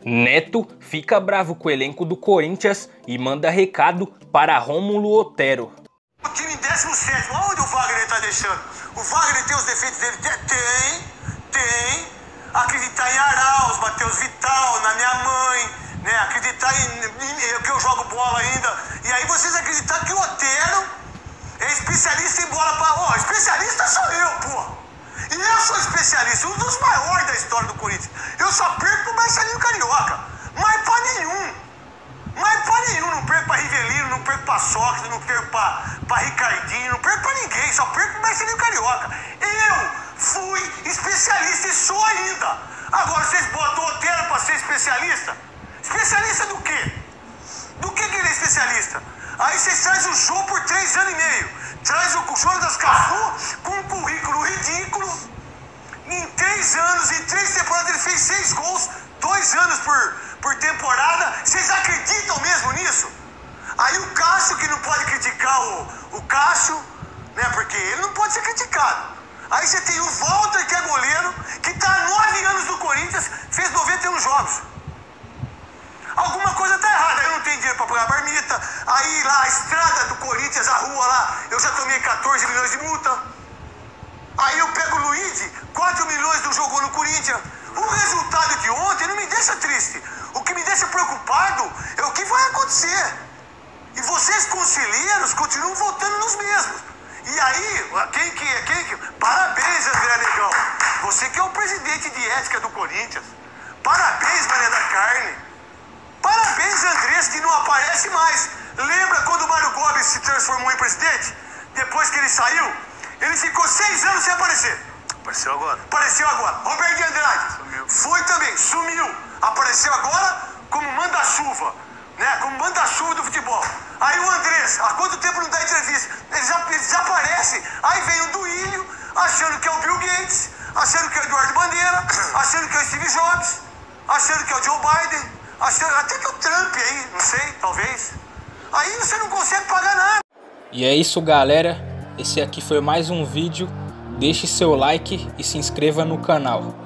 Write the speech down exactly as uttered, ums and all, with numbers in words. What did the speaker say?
Neto fica bravo com o elenco do Corinthians e manda recado para Rômulo Otero. O time em décimo sétimo, onde o Wagner tá deixando? O Wagner tem os defeitos dele? Tem, tem. Acreditar em Arauz, Matheus Vital, na minha mãe, né? Acreditar em, em que eu jogo bola ainda. E aí vocês acreditar que o Otero é especialista em bola pra... Ó, oh, especialista sou eu, pô. E eu sou especialista, um dos maiores da história do Corinthians. Eu só perco pro Marcelinho Carioca. Mas pra nenhum. Mas pra nenhum. Não perco pra Rivelino, não perco pra Sócrates, não perco pra, pra Ricardinho, não perco pra ninguém. Só perco pro Marcelinho Carioca. Eu fui especialista e sou ainda. Agora vocês botam o Otero pra ser especialista? Especialista do quê? Do que que ele é especialista? Aí vocês trazem o Jô por três anos e meio. Traz o Jonas Cafu com um currículo ridículo. Em três anos, em três temporadas, ele fez seis gols, dois anos por, por temporada. Vocês acreditam mesmo nisso? Aí o Cássio, que não pode criticar o, o Cássio, né? Porque ele não pode ser criticado. Aí você tem o Walter, que é goleiro, que está há nove anos no Corinthians, fez noventa e um jogos. Alguma coisa tá errada, eu não tenho dinheiro pra pagar a marmita. Aí lá, a estrada do Corinthians, a rua lá, eu já tomei quatorze milhões de multa. Aí eu pego o Luiz, quatro milhões não jogou no Corinthians. O resultado de ontem não me deixa triste. O que me deixa preocupado é o que vai acontecer. E vocês, conselheiros, continuam votando nos mesmos. E aí, quem que é? Quem que... Parabéns, André Negão. Você que é o presidente de ética do Corinthians. Parabéns, Maria da Carne. Parabéns, Andrés, que não aparece mais. Lembra quando o Mário Gomes se transformou em presidente? Depois que ele saiu, ele ficou seis anos sem aparecer. Apareceu agora. Apareceu agora. Roberto de Andrade. Sumiu. Foi também, sumiu. Apareceu agora como manda-chuva, né? Como manda-chuva do futebol. Aí o Andrés, há quanto tempo não dá entrevista? Ele, já, ele desaparece. Aí vem o Duílio, achando que é o Bill Gates, achando que é o Eduardo Bandeira, achando que é o Steve Jobs, achando que é o Joe Biden. Até que o Trump aí, não sei, talvez. Aí você não consegue pagar nada. E é isso, galera. Esse aqui foi mais um vídeo. Deixe seu like e se inscreva no canal.